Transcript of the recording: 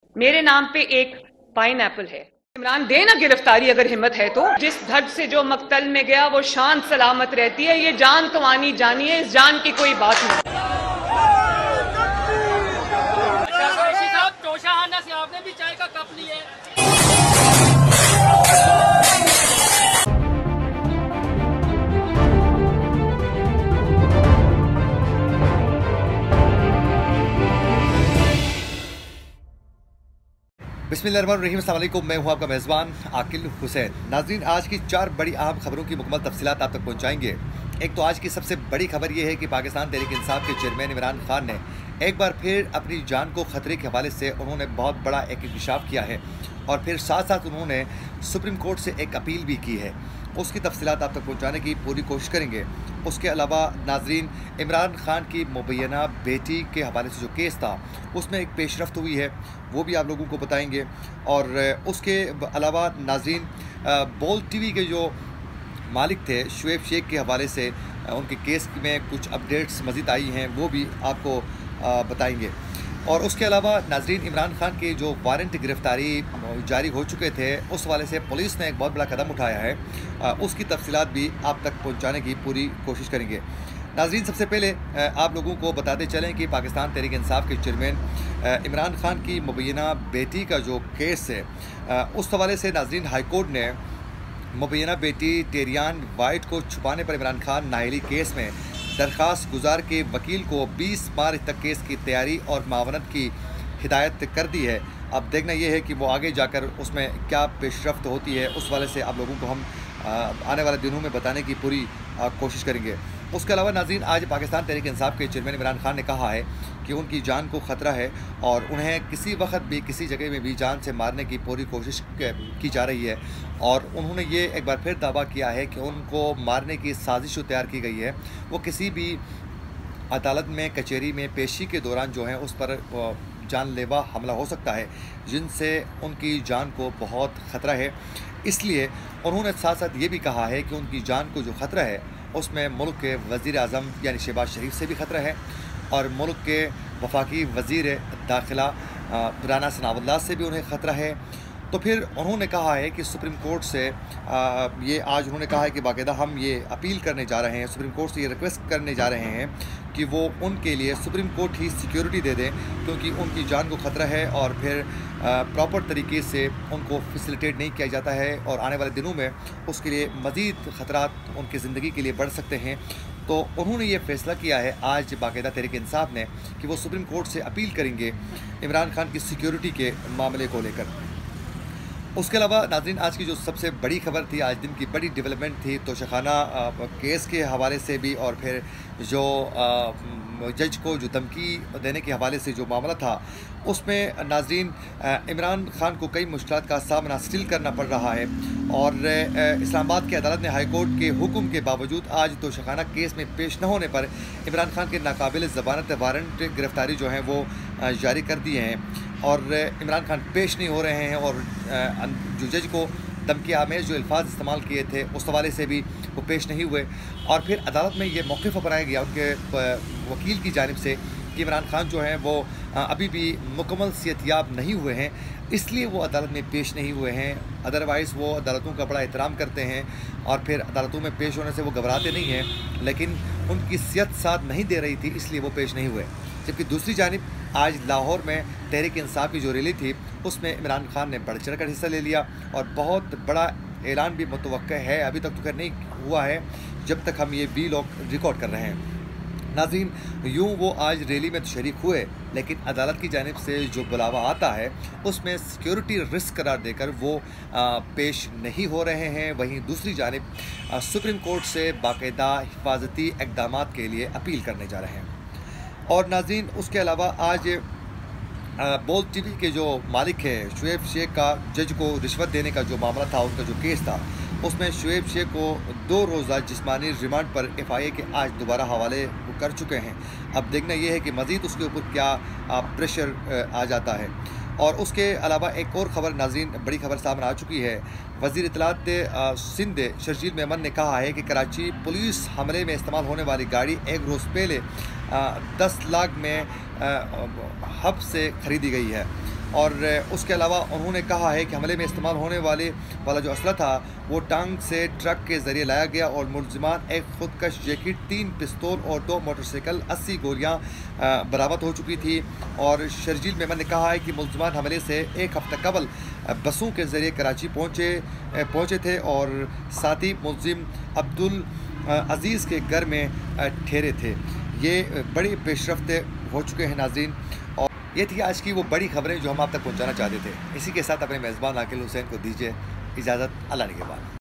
मेरे नाम पे एक पाइन एप्पल है। इमरान दे ना गिरफ्तारी अगर हिम्मत है तो। जिस धड़ से जो मकतल में गया वो शान सलामत रहती है। ये जान तो आनी जानी है, इस जान की कोई बात नहीं। साहब तोशाहाना से आपने भी चाय का कप लिए। बिस्मिल्लाहिर्रहमानिर्रहीम, अस्सलाम वालेकुम। मैं हूं आपका मेज़बान आकिल हुसैन। नाज़रीन, आज की 4 बड़ी अहम खबरों की मुकम्मल तफसीलात आप तक पहुंचाएंगे। एक तो आज की सबसे बड़ी खबर यह है कि पाकिस्तान तहरीक इंसाफ के चेयरमैन इमरान खान ने एक बार फिर अपनी जान को ख़तरे के हवाले से उन्होंने बहुत बड़ा एक इंकशाफ किया है और फिर साथ साथ उन्होंने सुप्रीम कोर्ट से एक अपील भी की है। उसकी तफसीलात आप तक पहुँचाने की पूरी कोशिश करेंगे। उसके अलावा नाज़रीन, इमरान खान की मुबैना बेटी के हवाले से जो केस था उसमें एक पेशरफ्त हुई है, वो भी आप लोगों को बताएंगे। और उसके अलावा नाज़रीन, बोल टीवी के जो मालिक थे शुएब शेख के हवाले से उनके केस में कुछ अपडेट्स मज़ीद आई हैं, वो भी आपको बताएंगे। और उसके अलावा नाज़रीन, इमरान खान के जो वारंट गिरफ़्तारी जारी हो चुके थे उस हवाले से पुलिस ने एक बहुत बड़ा कदम उठाया है, उसकी तफसीलात भी आप तक पहुंचाने की पूरी कोशिश करेंगे। नाज़रीन, सबसे पहले आप लोगों को बताते चलें कि पाकिस्तान तहरीक इंसाफ के चेयरमैन इमरान खान की मुबैना बेटी का जो केस है उस हवाले से नाज़रीन, हाई कोर्ट ने मुबैना बेटी टेरियान वाइट को छुपाने पर इमरान खान नाअहली केस में दरख्वास्त गुजार के वकील को 20 मार्च तक केस की तैयारी और मावनत की हिदायत कर दी है। अब देखना यह है कि वो आगे जाकर उसमें क्या पेशरफ्त होती है, उस वाले से आप लोगों को हम आने वाले दिनों में बताने की पूरी कोशिश करेंगे। उसके अलावा नाज़रीन, आज पाकिस्तान तहरीक इंसाफ के चेयरमैन इमरान खान ने कहा है कि उनकी जान को ख़तरा है और उन्हें किसी वक्त भी किसी जगह में भी जान से मारने की पूरी कोशिश की जा रही है। और उन्होंने ये एक बार फिर दावा किया है कि उनको मारने की साजिश जो तैयार की गई है वो किसी भी अदालत में कचहरी में पेशी के दौरान जो है उस पर जानलेवा हमला हो सकता है, जिनसे उनकी जान को बहुत ख़तरा है। इसलिए उन्होंने साथ साथ ये भी कहा है कि उनकी जान को जो ख़तरा है उसमें मुल्क के वज़ीर आज़म यानी शहबाज शरीफ से भी ख़तरा है और मुल्क के वफाकी वज़ीर दाखिला राना सनाउल्लाह से भी उन्हें ख़तरा है। तो फिर उन्होंने कहा है कि सुप्रीम कोर्ट से ये आज उन्होंने कहा है कि बाकायदा हम ये अपील करने जा रहे हैं, सुप्रीम कोर्ट से ये रिक्वेस्ट करने जा रहे हैं कि वो उनके लिए सुप्रीम कोर्ट ही सिक्योरिटी दे दें, क्योंकि उनकी जान को ख़तरा है और फिर प्रॉपर तरीके से उनको फैसिलिटेट नहीं किया जाता है और आने वाले दिनों में उसके लिए मज़ीद ख़तरात उनकी ज़िंदगी के लिए बढ़ सकते हैं। तो उन्होंने ये फ़ैसला किया है आज बाकायदा तहरीक इंसाफ ने कि वो सुप्रीम कोर्ट से अपील करेंगे इमरान खान की सिक्योरिटी के मामले को लेकर। उसके अलावा नाज़रीन, आज की जो सबसे बड़ी खबर थी, आज दिन की बड़ी डेवलपमेंट थी तोशाखाना केस के हवाले से भी और फिर जो जज को जो धमकी देने के हवाले से जो मामला था उसमें नाज़रीन, इमरान खान को कई मुश्किलात का सामना स्टिल करना पड़ रहा है। और इस्लामाबाद की अदालत ने हाई कोर्ट के हुक्म के बावजूद आज तोशाखाना केस में पेश न होने पर इमरान खान के नाकाबिल ज़मानत वारंट गिरफ़्तारी जो हैं वो जारी कर दिए हैं और इमरान खान पेश नहीं हो रहे हैं। और जो जज को धमकी आमेज जो अल्फाज इस्तेमाल किए थे उस हवाले से भी वो पेश नहीं हुए। और फिर अदालत में ये मौक़िफ़ अपनाया गया उनके वकील की जानिब से कि इमरान खान जो हैं वो अभी भी मुकम्मल सेहतयाब नहीं हुए हैं, इसलिए वो अदालत में पेश नहीं हुए हैं। अदरवाइज़ वो अदालतों का बड़ा एहतराम करते हैं और फिर अदालतों में पेश होने से वो घबराते नहीं हैं, लेकिन उनकी सेहत साथ नहीं दे रही थी इसलिए वो पेश नहीं हुए। जबकि दूसरी जानिब आज लाहौर में तहरीक इंसाफ की जो रैली थी उसमें इमरान खान ने बढ़ चढ़ कर हिस्सा ले लिया और बहुत बड़ा ऐलान भी मुतवक्का है, अभी तक तो खैर नहीं हुआ है जब तक हम ये वीलॉग रिकॉर्ड कर रहे हैं। नाज़रीन, यूँ वो आज रैली में तो शरीक हुए, लेकिन अदालत की जानिब से जो बुलावा आता है उसमें सिक्योरिटी रिस्क करार देकर वो पेश नहीं हो रहे हैं। वहीं दूसरी जानिब सुप्रीम कोर्ट से बाकायदा हिफाजती इक़दाम के लिए अपील करने जा रहे हैं। और नाज़रीन, उसके अलावा आज बोल टीवी के जो मालिक है शुएब शेख का जज को रिश्वत देने का जो मामला था, उनका जो केस था उसमें शुएब शेख को 2 रोज़ा जिस्मानी रिमांड पर FIA के आज दोबारा हवाले कर चुके हैं। अब देखना यह है कि मज़ीद उसके ऊपर क्या प्रेशर आ जाता है। और उसके अलावा एक और ख़बर नाज़रीन, बड़ी खबर सामने आ चुकी है। वज़ीर इत्तलात सिंध शर्जील मेमन ने कहा है कि कराची पुलिस हमले में इस्तेमाल होने वाली गाड़ी एक रोज़ पहले 10 लाख में हब से ख़रीदी गई है। और उसके अलावा उन्होंने कहा है कि हमले में इस्तेमाल होने वाला जो असला था वो टांग से ट्रक के ज़रिए लाया गया और मुलजिमान एक खुदकश जैकेट, 3 पिस्तौल और 2 मोटरसाइकिल, 80 गोलियाँ बरामद हो चुकी थी। और शर्जील मेमन ने कहा है कि मुलजिमान हमले से एक हफ्ता कबल बसों के ज़रिए कराची पहुँचे थे और साथ ही मुलजिम अब्दुल अजीज़ के घर में ठहरे थे। ये बड़ी पेशरफ्त हो चुके हैं नाज़रीन। और ये थी आज की वो बड़ी खबरें जो हम आप तक पहुंचाना चाहते थे। इसी के साथ अपने मेज़बान आकिल हुसैन को दीजिए इजाज़त। अल्लाह ने के बाद।